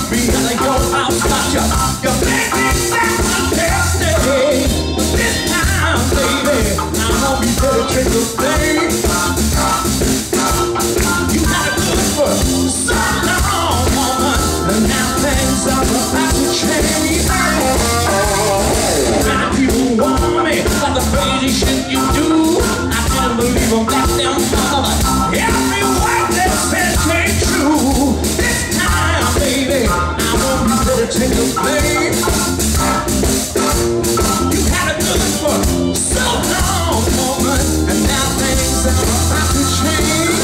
me out of your house, got you. You make me back to yesterday. This time, baby, I won't be there to take the blame. You had a good for so long, woman, and now things are about to change. Many people want me like the crazy shit you do. I can't believe I'm back down from every word that said came true. This time, baby, I won't be there to take the blame. You had a good for so long, woman, and now things are about to change.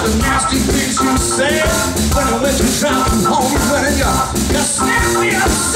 When I went to drop home, when you snap me up.